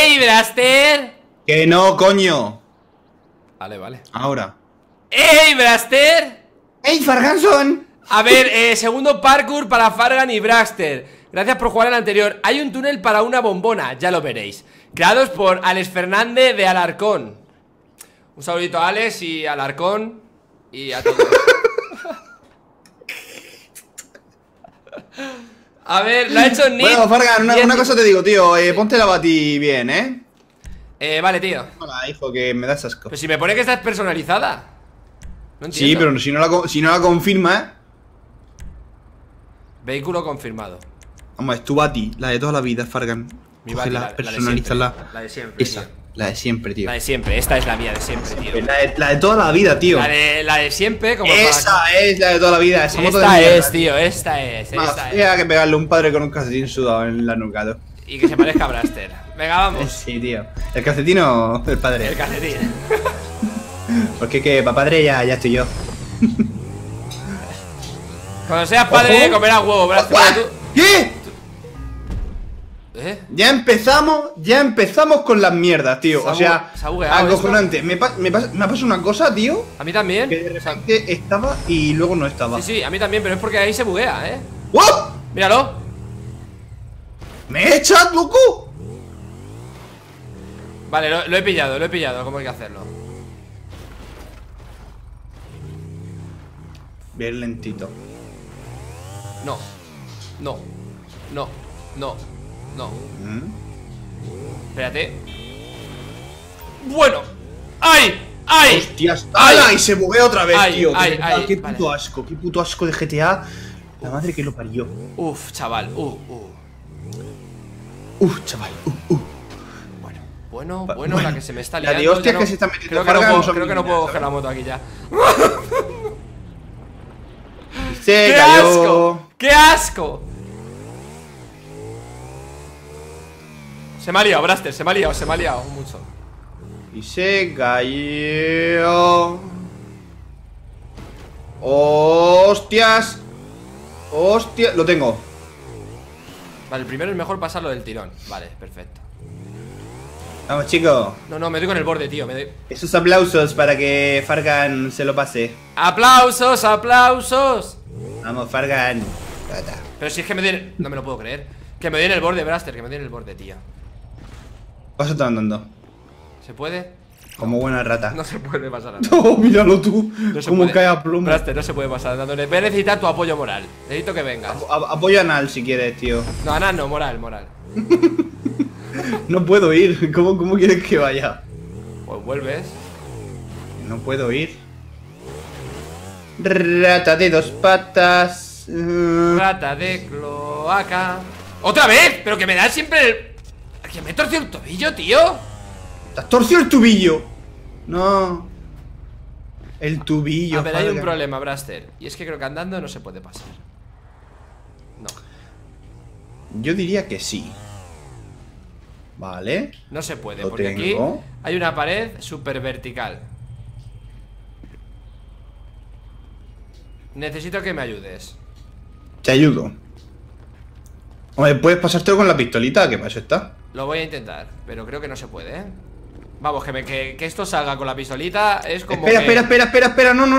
¡Ey, Braster! Que no, coño. Vale, vale. Ahora. ¡Ey, Braster! ¡Ey, Farganson! A ver, segundo parkour para Fargan y Braster. Gracias por jugar al anterior. Hay un túnel para una bombona, ya lo veréis. Creados por Alex Fernández de Alarcón. Un saludito a Alex y a Alarcón y a todos. A ver, lo ha hecho Nick. Bueno, Fargan, una cosa te digo, tío. Ponte la bati bien, Vale, tío. Hola, hijo, que me das asco. Pero si me pone que esta es personalizada. No entiendo. Sí, pero si no la confirma, Vehículo confirmado. Vamos, es tu bati, la de toda la vida, Fargan. Mi bati, Cógela, personalízala. La de siempre, Esa, tío. la de siempre, tío. La de siempre, esta es la mía de siempre, tío. La de toda la vida, tío. La de siempre, como Esa es la de toda la vida. Esa moto de esta mierda, es, tío, esta es. Más Esta fea es. que pegarle a un padre con un calcetín sudado en la nuca, tú. Y que se parezca a Braster. Venga, vamos. Sí, tío. ¿El calcetín o el padre? El calcetín. Porque que para padre ya estoy yo. Cuando seas padre, Ojo. comerás huevo, Braster. Tú... ¿Qué? ¿Eh? Ya empezamos con las mierdas, tío. O sea, se ha bugueado acojonante. Me ha pasado una cosa, tío. A mí también. Que de repente estaba y luego no estaba. Sí, sí, a mí también, pero es porque ahí se buguea, ¡Wow! Míralo. ¡Me echas, loco! Vale, lo he pillado, cómo hay que hacerlo. Bien lentito. No. No. No. No. No. Espérate. Bueno. ¡Ay! ¡Ay! ¡Hostias! ¡Ay! ¡Hala! Y se buguea otra vez, ¡Ay! tío. ¡Ay! De verdad, ¡Ay! qué Vale. puto asco. Qué puto asco de GTA. La madre que lo parió. Uf, chaval. Chaval. Bueno, la que se me está La liando. de hostias ya que se está metiendo Creo que Fargan no son creo que no mínimas, puedo coger ¿sabes? la moto aquí ya. Se ¡Qué cayó. asco! ¡Qué asco! Se me ha liado, Braster, se me ha liado mucho. Y se cayó. ¡Hostias! ¡Hostia! Lo tengo. Vale, el primero es mejor pasarlo del tirón. Vale, perfecto. Vamos, chicos. No, me doy con el borde, tío. Esos aplausos para que Fargan se lo pase. ¡Aplausos, aplausos! Vamos, Fargan. Tata. Pero si es que me den... No me lo puedo creer. Que me den el borde, Braster, que me den el borde, tío. Paso está andando. ¿Se puede? Como buena rata. No se puede pasar andando. No, míralo tú. No se Cómo puede. cae a plomo. Braster, no se puede pasar andando. Voy a necesitar tu apoyo moral. Necesito que vengas. Apoyo anal si quieres, tío. No, Ana, no, moral. No puedo ir. ¿Cómo quieres que vaya? Pues vuelves. No puedo ir. Rata de dos patas. Rata de cloaca. ¡Otra vez! Pero que me da siempre el... Que me he torcido el tobillo, tío. Te has torcido el tubillo. No. El tubillo. A ver, hay un Fargan. problema, Braster. Y es que creo que andando no se puede pasar. No. Yo diría que sí. Vale. No se puede, Lo porque tengo. aquí hay una pared súper vertical. Necesito que me ayudes. Te ayudo. Hombre, puedes pasártelo con la pistolita, que para eso está. Lo voy a intentar, pero creo que no se puede, ¿eh? Vamos, que esto salga con la pistolita es como Espera, que... espera. No.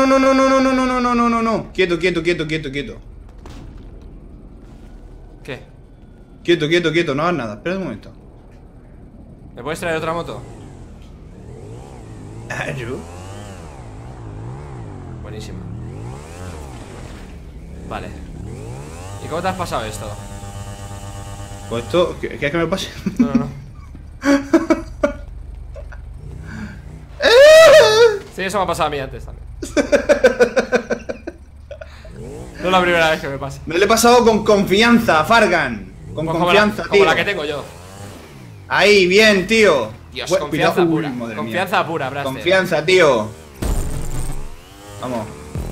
Quieto. ¿Qué? Quieto, no hagas nada. Espera un momento. ¿Me puedes traer otra moto? Buenísimo. Vale. ¿Y cómo te has pasado esto? Pues esto, ¿quieres que me lo pase? No. Sí, eso me ha pasado a mí antes también. No es la primera vez que me pasa. Me lo he pasado con confianza, Fargan. Con Pues confianza, como tío. la que tengo yo. Ahí, bien, tío. Dios, Cuidado. confianza Uy, pura. madre mía. Confianza pura, Braster. Confianza, tío. Vamos.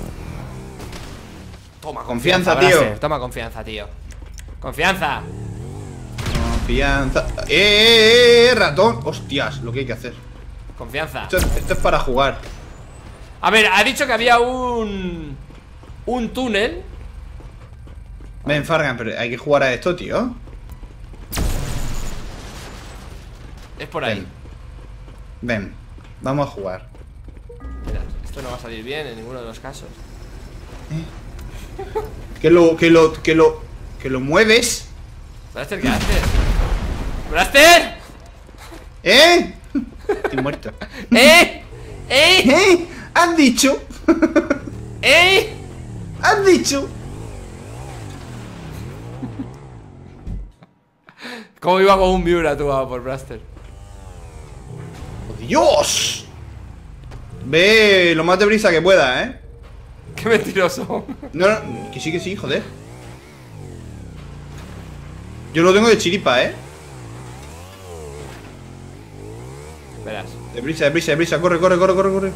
Toma Confianza, Braster. tío. Toma confianza, tío. Confianza. Confianza. Ratón. Hostias, lo que hay que hacer. Confianza. Esto es para jugar. A ver, ha dicho que había un túnel. Ven, Fargan, pero hay que jugar a esto, tío. Es por ahí. Ven, vamos a jugar. Mira, esto no va a salir bien en ninguno de los casos. Que lo mueves. Blaster, ¿qué haces? ¡Blaster! Estoy muerto. ¡Eh! ¿Has dicho? ¿Has dicho? ¿Cómo iba con un Miura tú por Blaster? ¡Oh, Dios! Ve lo más deprisa que pueda, ¿eh? ¡Qué mentiroso! No, que sí, joder. Yo lo tengo de chiripa, ¿eh? Verás. Deprisa, corre.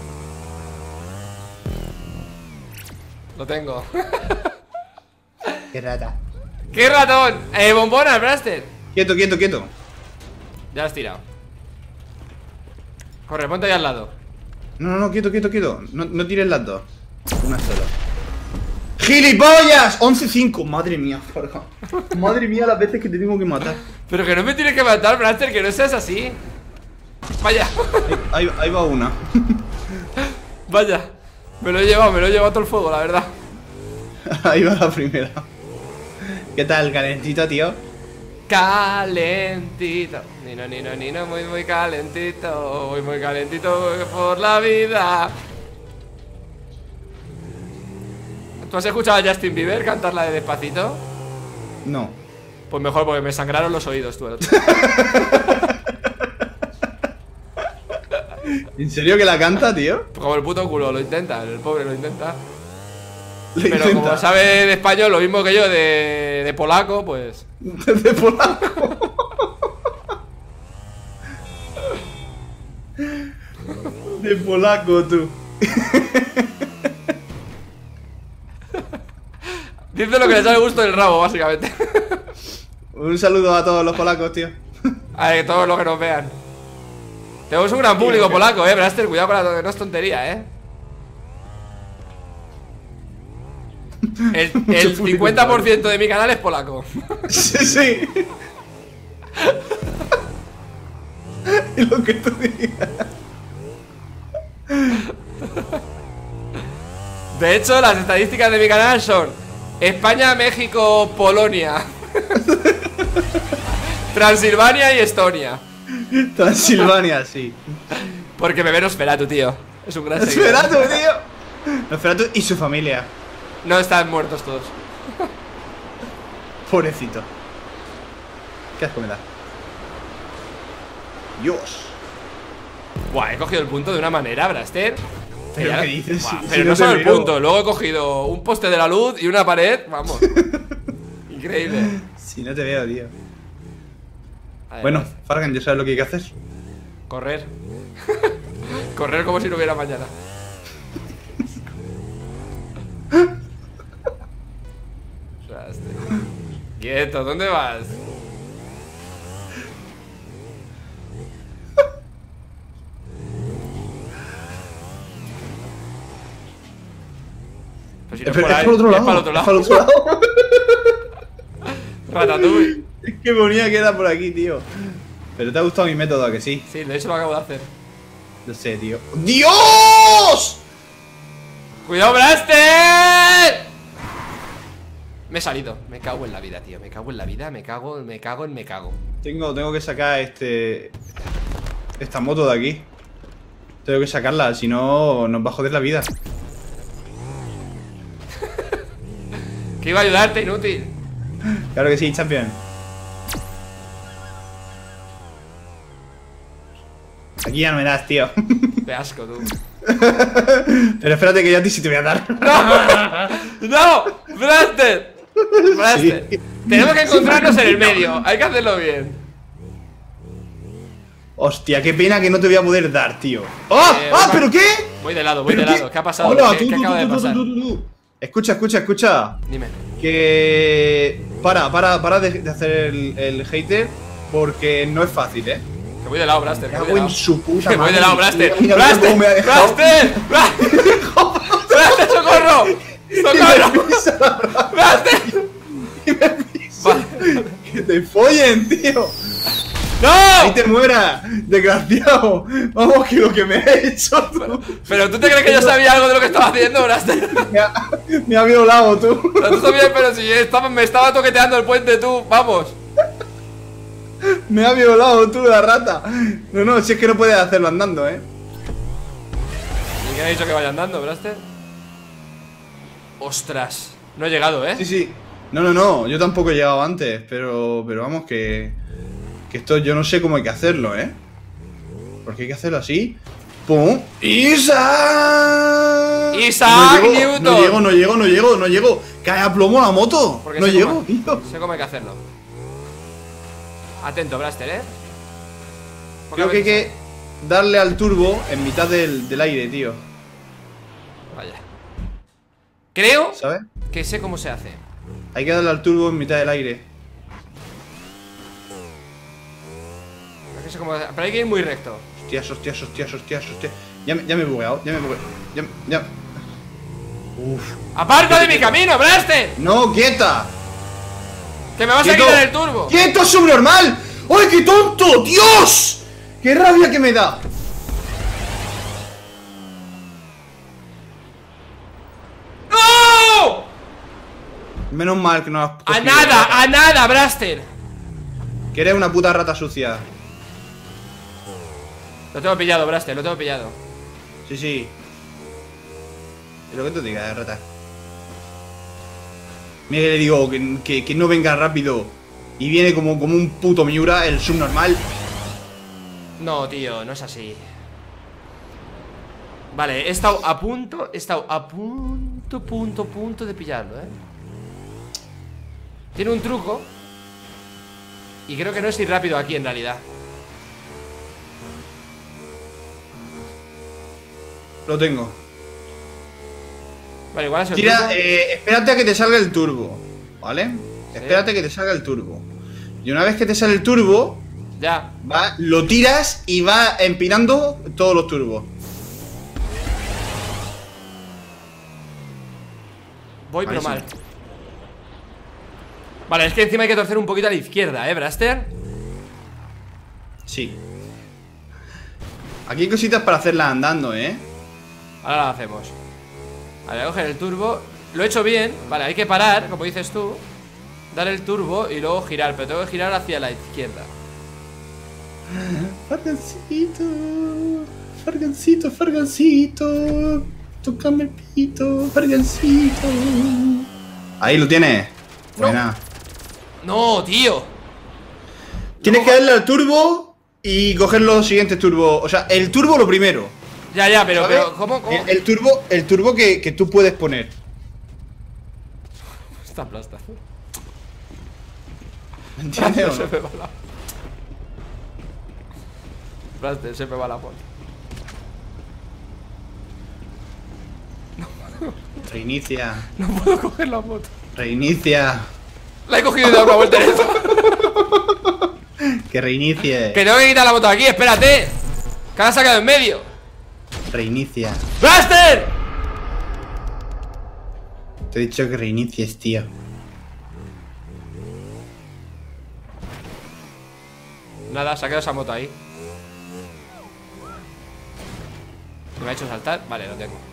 Lo tengo. Qué rata. ¡Qué ratón! Bombona, Blaster. Quieto. Ya lo has tirado. Corre, ponte ahí al lado. No, quieto. No tires las dos. Una sola. ¡Gilipollas! 11-5. Madre mía, Farga. Madre mía, las veces que te tengo que matar. Pero que no me tienes que matar, Blaster, que no seas así. Vaya. Ahí va una. Vaya. Me lo he llevado todo el fuego, la verdad. Ahí va la primera. ¿Qué tal, calentito, tío? Calentito. Nino, muy calentito. Muy calentito por la vida. ¿Tú has escuchado a Justin Bieber cantar la de Despacito? No. Pues mejor, porque me sangraron los oídos, tú. ¿En serio que la canta, tío? Como el puto culo, lo intenta, el pobre lo intenta. Lo Pero intenta. como sabe de español lo mismo que yo de polaco, pues... De polaco. De polaco, tú. Dice lo que le sale gusto del rabo, básicamente. Un saludo a todos los polacos, tío. A todos los que nos vean. Tenemos un gran público polaco, Blaster, cuidado con no es tontería, El 50% de mi canal es polaco. Sí. Y lo que tú digas. De hecho, las estadísticas de mi canal son España, México, Polonia, Transilvania y Estonia. Transilvania, sí. Porque me ve Nosferatu, tío. Es un gran seguidor. Nosferatu, tío. Nosferatu y su familia. No están muertos todos. Pobrecito. ¿Qué asco me da? Dios. Buah, he cogido el punto de una manera, Blaster. ¿Pero qué dices? Buah, Si pero no no te solo el veo. punto, luego he cogido un poste de la luz y una pared, vamos. Increíble. Si no te veo, tío. Además, Bueno, Fargan, ya sabes lo que hay que hacer. correr. Correr como si no hubiera mañana. Blaster. Quieto, ¿dónde vas? Pues si no es por ahí, Es por otro es lado. para el otro Es para el lado. otro lado. Ratatouille. Es que ponía que era por aquí, tío. Pero te ha gustado mi método, ¿a que sí? Sí, de hecho lo acabo de hacer. No sé, tío. ¡Dios! ¡Cuidado, Blaster! Me he salido. Me cago en la vida, tío. Me cago en la vida. Me cago. Tengo que sacar esta moto de aquí. Tengo que sacarla, si no nos va a joder la vida. Que iba a ayudarte, inútil. Claro que sí, champion. Aquí ya no me das, tío. Qué asco, tú. Pero espérate que yo a ti sí te voy a dar. ¡No! ¡Blaster! ¡Blaster! Sí. Tenemos que encontrarnos en el medio. Hay que hacerlo bien. Hostia, qué pena que no te voy a poder dar, tío. ¡Ah! ¡Ah! ¿Pero qué? Voy de lado, ¿Pero ¿Qué ha pasado? Hola, ¿Qué acaba de pasar? tú. Escucha. Dime. Que... Para de hacer el hater. Porque no es fácil, ¿eh? Que voy de lado, Blaster. Me cago en su puta Que voy madre. de lado, Blaster. Mira ¡Blaster! cómo me ha dejado. ¡Blaster! ¡Blaster, socorro! ¡Socorro! ¡Blaster! Vale. Que te follen, tío. Ahí ¡No! te mueras, desgraciado. Vamos, que lo que me he hecho tú. Pero tú te crees que yo sabía algo de lo que estaba haciendo, Braster. Me ha violado tú. Pero tú sabías, pero si me estaba toqueteando el puente tú, vamos. Me ha violado tú, la rata. No, si es que no puedes hacerlo andando, ¿Y quién ha dicho que vaya andando, Braster? Ostras, no he llegado, ¿eh? Sí. No, yo tampoco he llegado antes, pero vamos que esto yo no sé cómo hay que hacerlo, ¿eh? Porque hay que hacerlo así. ¡Pum! ¡Isaac! ¡Isaac Newton! No llego. ¡Cae a plomo la moto! Porque No sé llego, cómo- tío. Sé cómo hay que hacerlo. Atento, Braster, ¿eh? Creo que hay que darle al turbo en mitad del aire, tío. Vaya. Creo ¿Sabes? que sé cómo se hace. Hay que darle al turbo en mitad del aire. Creo que sé cómo- Pero hay que ir muy recto. Hostias. Ya me he bugueado, ya. Uf. ¡Aparta de mi camino, Braster! ¡No, quieta! ¡Que me vas a ¡Quieto! quitar el turbo! ¡Quieto, subnormal! ¡Ay, qué tonto! ¡Dios! ¡Qué rabia que me da! ¡No! Menos mal que no has ¡A cogido. nada, Braster! Que eres una puta rata sucia. Lo tengo pillado, Braster, lo tengo pillado. Sí. Es lo que te diga, rata. Mira que le digo que no venga rápido. Y viene como un puto Miura, el subnormal. No, tío, no es así. Vale, he estado a punto de pillarlo, ¿eh? Tiene un truco. Y creo que no es ir rápido aquí en realidad. Lo tengo. Vale, igual es el Tira, truco. espérate a que te salga el turbo, ¿vale? Sí. Espérate a que te salga el turbo. Y una vez que te sale el turbo, Ya. lo tiras y va empinando todos los turbos. Voy pero mal. Malísimo. Vale, es que encima hay que torcer un poquito a la izquierda, Braster. Sí. Aquí hay cositas para hacerlas andando, ¿eh? Ahora la hacemos. Vale, voy a coger el turbo. Lo he hecho bien. Vale, hay que parar, como dices tú. Dar el turbo y luego girar. Pero tengo que girar hacia la izquierda. Fargancito. Tócame el pito, Fargancito. Ahí lo tienes. No. Buena. No, tío. Tienes que darle al turbo y coger los siguientes turbos. O sea, el turbo lo primero. Ya, pero, ¿Sabes? ¿cómo? El turbo que tú puedes poner. Está plasta. ¿Entiendes o no? Se me va la... Braster, se me va la moto. Reinicia. No puedo coger la moto. Reinicia. La he cogido y he dado una vuelta en esto. Que reinicie. Que tengo que quitar la moto de aquí, espérate. Que la has sacado en medio. Reinicia. ¡Braster! Te he dicho que reinicies, tío. Nada, se ha quedado esa moto ahí. ¿Me ha hecho saltar? Vale, lo tengo.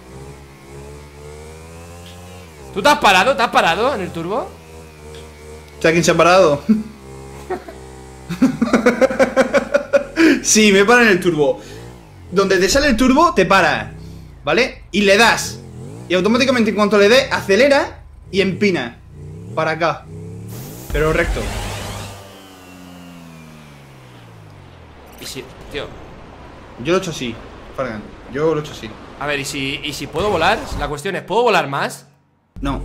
¿Tú te has parado? ¿Te has parado en el turbo? ¿Sabes quién se ha parado? Sí, me para en el turbo. Donde te sale el turbo, te para, ¿vale? Y le das. Y automáticamente en cuanto le des, acelera y empina. Para acá. Pero recto. Y si, tío. Yo lo he hecho así, Fargan. Yo lo he hecho así. A ver, ¿y si puedo volar? La cuestión es, ¿puedo volar más? No.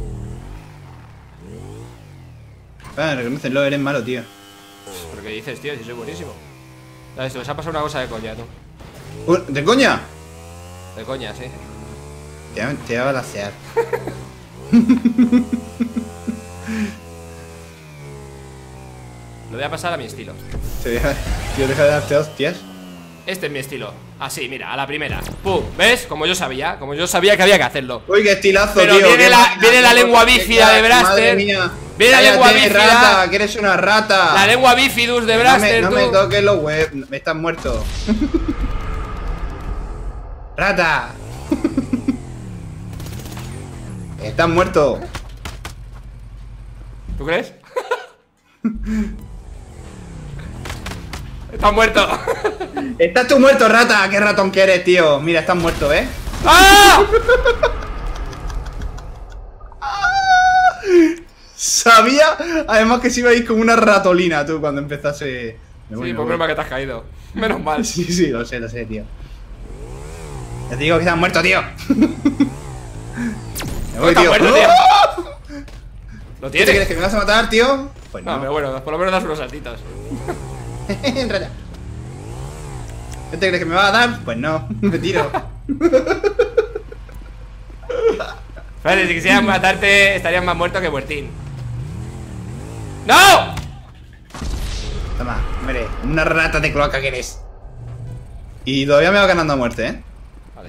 Reconócelo, eres malo, tío. ¿Pero qué dices, tío? Si soy buenísimo. ¿Sabes? Se ha pasado una cosa de coña, tú. ¿De coña? De coña, sí. Te va a balacear. Lo voy a pasar a mi estilo. Tío, deja de darte hostias. Este es mi estilo. Así, mira, a la primera. ¡Pum! ¿Ves? Como yo sabía que había que hacerlo. Uy, qué estilazo, Pero tío. viene la lengua bífida de Braster. Madre mía. Viene la lengua bífida. Rata, que eres una rata. La lengua bifidus de Braster, No me toques los web. Me estás muerto. Rata. Estás muerto. ¿Tú crees? Estás muerto. Estás tú muerto, rata. Qué ratón que eres, tío. Mira, estás muerto, ¿eh? ¡Ah! Sabía, además, que se iba a ir como una ratolina tú cuando empezase. Sí, pues menos mal que te has caído. Menos mal. Sí, lo sé, tío. Ya te digo que estás muerto, tío. Me voy, tío. Muerto, tío. ¿Lo ¿Qué te tienes? crees que me vas a matar, tío? Pues No, no. pero bueno, por lo menos das unos saltitos. Rata. ¿Qué te crees que me va a dar? Pues no, me tiro. Vale, si quisieras matarte, estarías más muerto que muertín. ¡No! Toma, hombre, una rata de cloaca que eres. Y todavía me va ganando a muerte, ¿eh? Vale.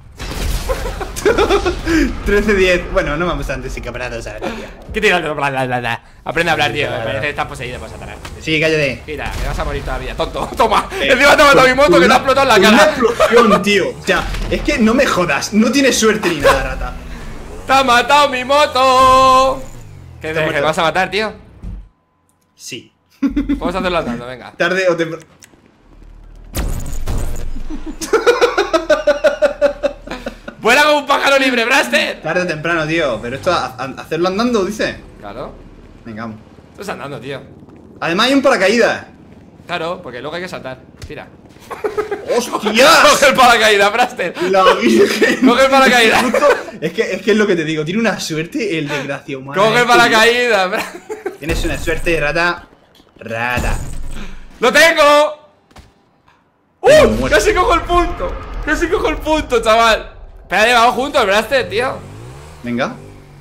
13-10. Bueno, no vamos antes y cabrados ahora, tío. ¿Qué te bla, bla, bla, bla? Aprende a hablar, tío. Me parece que estás poseído por Satanás. Sí, cállate. Mira, que vas a morir todavía, tonto. Toma. Encima te ha matado mi moto que te ha explotado en la Una cara. explosión, tío. O sea, es que no me jodas. No tienes suerte ni nada, rata. ¡Te ha matado mi moto! ¿Qué Está te muerto. vas a matar, tío? Sí. Vamos a hacerlo andando, venga. Tarde o temprano. ¡Vuela como un pájaro libre, Braster! Tarde o temprano, tío. Pero esto, hacerlo andando, dice. Claro. Venga, vamos. Estás andando, tío. Además hay un paracaídas. Claro, porque luego hay que saltar. Tira. Coge ¡Hostias! el paracaídas, Braster. La virgen. Coge el paracaídas. Es que es lo que te digo. Tiene una suerte el desgraciado humano. Coge el paracaídas, Braster. Tienes una suerte, rata. Rata. ¡Lo tengo! Muerto. ¡Casi cojo el punto! ¡Casi cojo el punto, chaval! Espérate, vamos juntos, Braster, tío. Venga.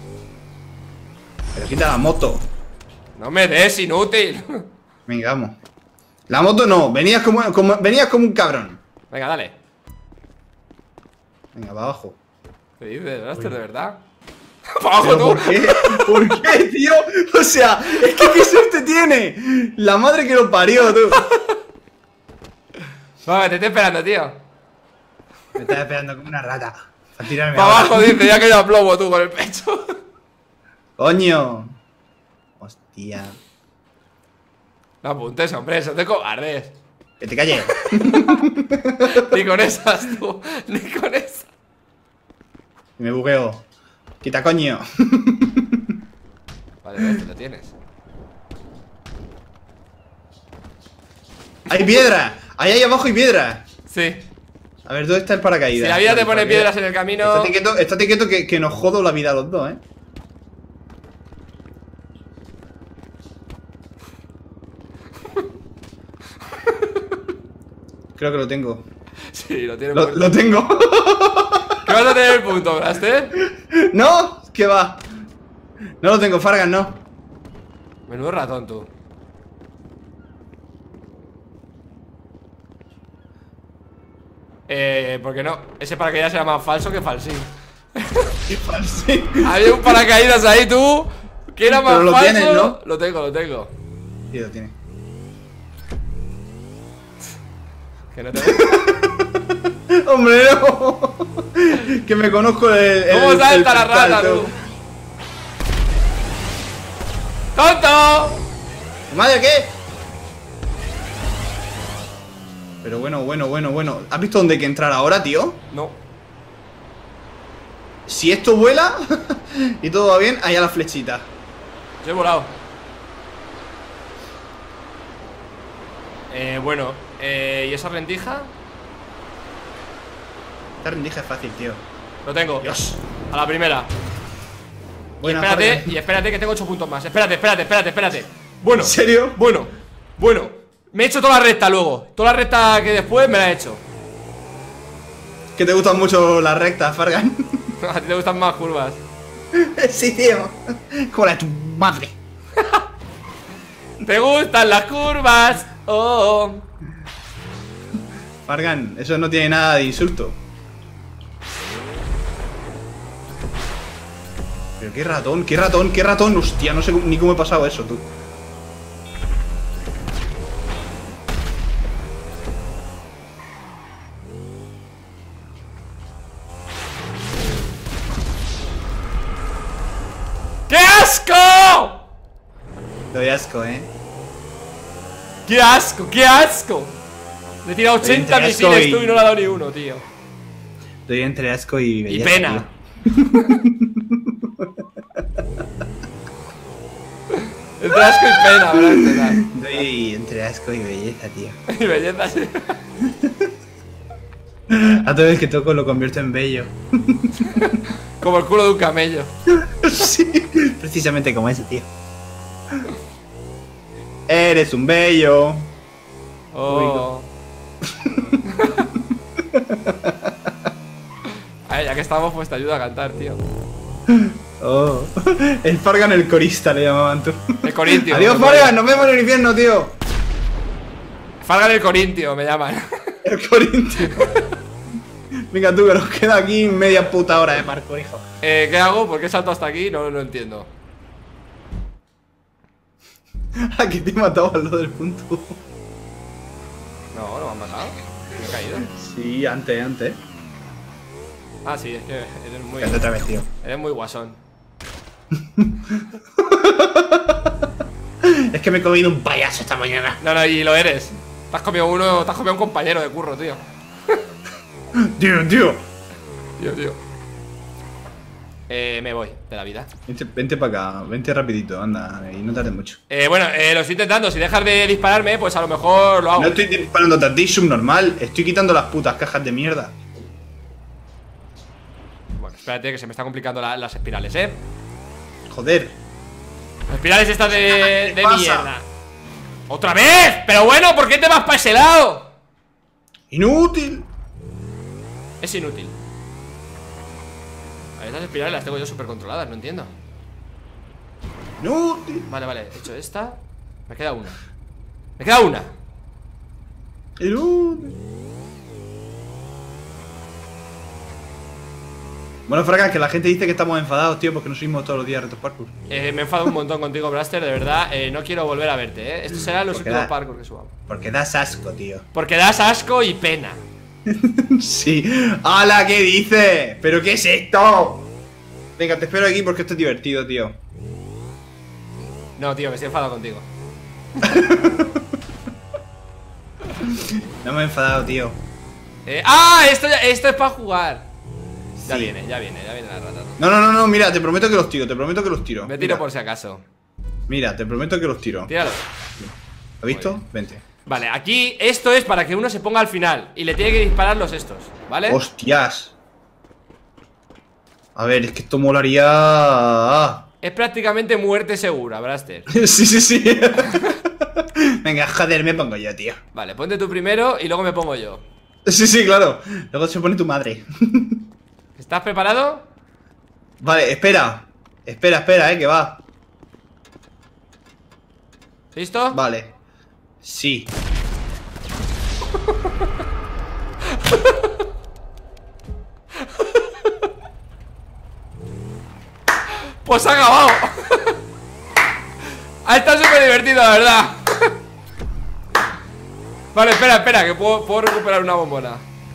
Pero quita la moto. No me des, inútil. Venga, vamos. La moto no. Venías como un cabrón. Venga, dale. Venga, para abajo. ¿Qué dices, Braster, de verdad? ¡Para abajo ¿Pero tú! por qué? ¿Por qué, tío? O sea, es que qué suerte tiene. La madre que lo parió, tú. Vale, te estoy esperando, tío. Me estás esperando como una rata. Para tirarme Para ahora. abajo, dice, ya que yo plomo tú con el pecho. Coño. Hostia. No apuntes, hombre, son de cobardes. Que te calles. Ni con esas, tú. Ni con esas. Me bugueo. Quita coño. Vale, Braster, lo tienes. Hay piedra. Ahí abajo hay piedra. Sí. A ver, ¿dónde está el paracaídas? Si la vida te pone Paracaídas. piedras en el camino. Estate quieto que nos jodo la vida a los dos, Creo que lo tengo. Sí, lo tienes. Lo tengo. ¿Qué vas a tener el punto, Braster? No, ¿qué va? No lo tengo, Fargan, no. Menudo ratón, tú. ¿Por qué no? Ese paracaídas era más falso que falsín. Qué falsín. Había un paracaídas ahí, tú. Que era más Pero lo falso. tienes, ¿no? Lo tengo, lo tengo. Sí, lo tiene. Que no te. Hombre, no. Que me conozco el. ¿Cómo el salta la pescal, rata, tú? ¡Tonto! ¿Madre qué? Pero bueno. ¿Has visto dónde hay que entrar ahora, tío? No. Si esto vuela y todo va bien, allá la flechita. Yo he volado. Bueno. ¿Y esa rendija? Esta rendija es fácil, tío. Lo tengo. Dios. A la primera. Buena, Espérate, Fargan. y espérate que tengo 8 puntos más. Espérate. Bueno. ¿En serio? Bueno. Me he hecho toda la recta luego. Toda la recta que después me la he hecho. Que te gustan mucho las rectas, Fargan. A ti te gustan más curvas. Sí, tío. Como la de tu madre. ¿Te gustan las curvas? Oh. Fargan, eso no tiene nada de insulto. Pero qué ratón, qué ratón, qué ratón. Hostia, no sé ni cómo he pasado eso, tú. ¡Qué asco! Te doy asco, ¡Qué asco, qué asco! Le he tirado 80 Entre asco misiles y- tú y no le ha dado ni uno, tío. Doy entre asco y Y belleza, pena. Entre asco y pena, Braster. tío. Doy entre asco y belleza, tío. Y belleza, sí. A todo el que toco lo convierto en bello. Como el culo de un camello. Sí, precisamente como ese, tío. Eres un bello. Oh. A ver, ya que estamos, pues te ayuda a cantar, tío. Oh. El Fargan el corista le llamaban tú. El Corintio. Adiós, me Fargan, ponen. nos vemos en el infierno, tío. Fargan el Corintio, me llaman. El corintio. Venga tú, que nos queda aquí media puta hora de parkour, hijo. ¿Qué hago? ¿Por qué salto hasta aquí? No lo entiendo. Aquí te he matado al lado del punto. No, no me han matado. Me he caído. Sí, antes. Ah, sí, es que eres muy. Fíjate otra vez, tío. Eres muy guasón. Es que me he comido un payaso esta mañana. No, no, y lo eres. Te has comido uno, te has comido un compañero de curro, tío. Tío. Tío. Me voy de la vida. Vente para acá, vente rapidito, anda, y no tardes mucho. Bueno, lo estoy intentando. Si dejas de dispararme, pues a lo mejor lo hago. No estoy disparando a ti, subnormal. Estoy quitando las putas cajas de mierda. Bueno, espérate que se me están complicando las espirales, ¿eh? Joder. Las espirales estas de ¿Qué pasa? mierda. ¡Otra vez! Pero bueno, ¿por qué te vas para ese lado? Inútil. Es inútil. A ver, estas espirales las tengo yo súper controladas, no entiendo. Inútil. Vale, he hecho esta. Me queda una. Me queda una. Inútil. Bueno, Fraga, que la gente dice que estamos enfadados, tío, porque nos subimos todos los días a retos parkour. Me enfado un montón contigo, Blaster, de verdad. No quiero volver a verte, ¿eh? Estos serán los Porque últimos da- parkour que subamos. Porque das asco, tío. Porque das asco y pena. Sí. ¡Hala! ¿Qué dices? ¿Pero qué es esto? Venga, te espero aquí porque esto es divertido, tío. No, tío, me estoy enfadado contigo. No me he enfadado, tío. Esto es para jugar. Ya Sí. viene la rata. No, mira, te prometo que los tiro, Me tiro Mira, por si acaso. Mira, te prometo que los tiro. Tíralo. ¿Has visto? Muy Vente. Vale, aquí esto es para que uno se ponga al final y le tiene que disparar los estos, ¿vale? ¡Hostias! A ver, es que esto molaría... Es prácticamente muerte segura, Braster. Sí. Venga, joder, me pongo yo, tío. Vale, ponte tú primero y luego me pongo yo. Sí, claro. Luego se pone tu madre. ¿Estás preparado? Vale, espera, que va. ¿Listo? Vale. Sí. Pues ha acabado. Ha estado súper divertido, la verdad. Vale, espera, que puedo recuperar una bombona.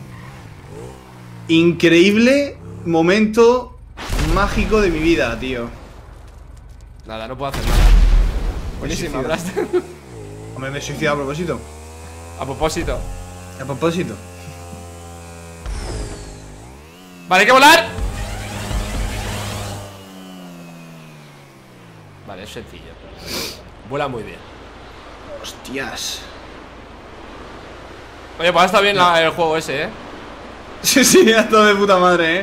Increíble momento mágico de mi vida, tío. Nada, no puedo hacer nada. Buenísima, suicida. Blaster. Hombre, me he suicidado a propósito. A propósito. A propósito. Vale, hay que volar. Vale, es sencillo. Vuela muy bien. Hostias. Oye, pues ha estado bien el juego ese, ¿eh? Sí, ha estado de puta madre,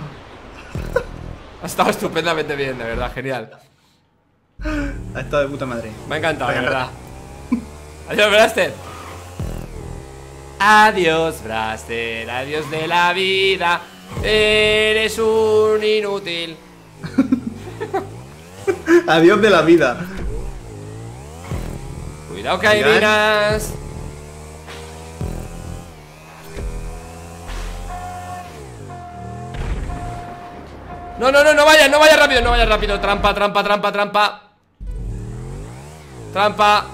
Ha estado estupendamente bien, de verdad, genial. Ha estado de puta madre. Me ha encantado, de Venga. verdad. Adiós, Braster. Adiós, Braster. Adiós de la vida. Eres un inútil. Adiós de la vida. Cuidado que hay minas. No, no, no, no vayas rápido, no vayas rápido. Trampa, trampa, trampa, trampa. Trampa.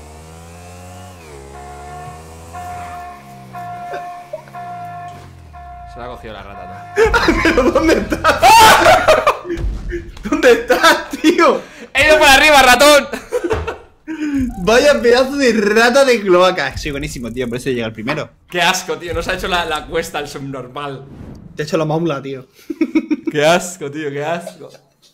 Se la ha cogido la rata, ¿no? ¿Pero dónde estás? ¿Dónde estás, tío? He ido por arriba, ratón. Vaya pedazo de rata de cloaca. Soy buenísimo, tío, por eso llega el primero. Qué asco, tío, nos ha hecho la cuesta el subnormal. Te he hecho la maula, tío. Qué asco, tío, qué asco.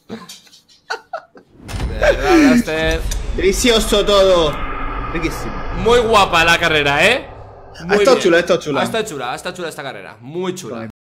De verdad, Blaster. Delicioso todo. Riquísimo. Muy guapa la carrera, ¿eh? Ha estado chula, ha estado chula. Ha estado chula esta carrera. Muy chula.